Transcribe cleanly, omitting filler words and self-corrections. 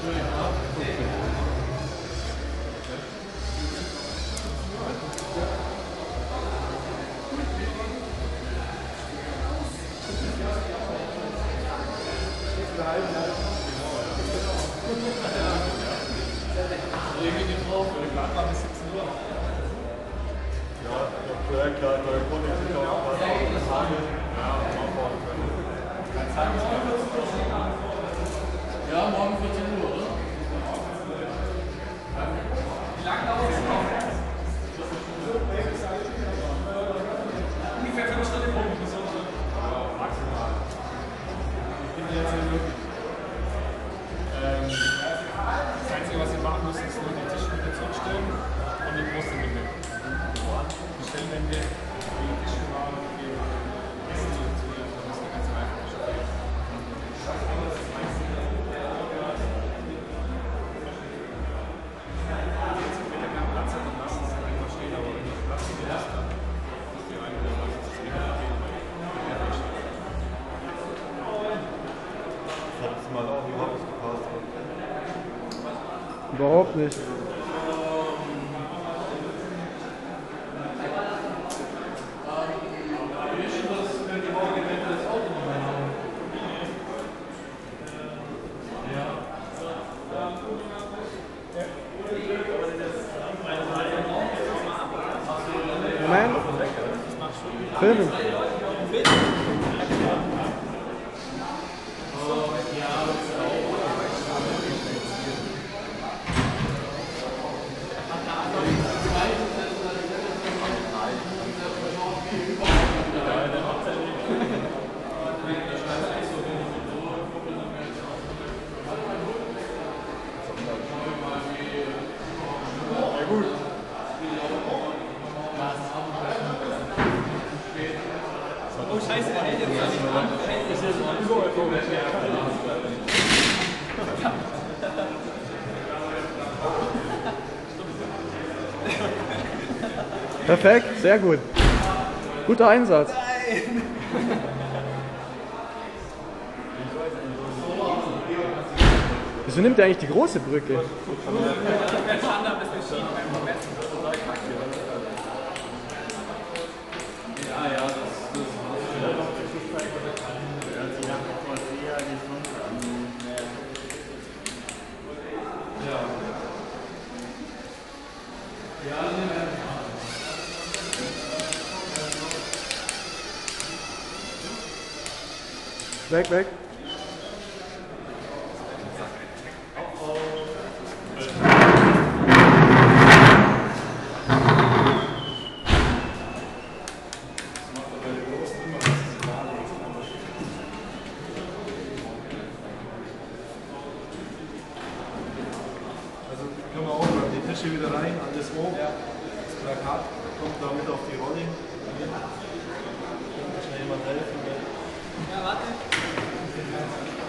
Ja, morgen 14 Uhr, oder? Wie lange dauert es noch? Ungefähr 5 Stunden pro Minute. Ja, maximal. Ich bin jetzt hier wirklich. Das Einzige, was ihr machen müsst, ist nur die Tischküche zurückstellen und die Brust in die Mitte. Die Stellwände, die Tischgemauer, die Essen zurückzunehmen, das ist eine ganz einfache Sache. Überhaupt nicht. Moment. Filmen. Oh Scheiße, der hält jetzt nicht an. Das ist jetzt überall Perfekt, sehr gut. Guter Einsatz. Nein. Wieso nimmt er eigentlich die große Brücke? Der Standard ist beschieden beim Vermessen. Ja, ja, das ist. Weg, weg. Also können wir auch mal die Tische wieder rein, alles hoch. Das Plakat kommt damit auf die Rolle. Kann schnell jemand helfen? Ja, warte.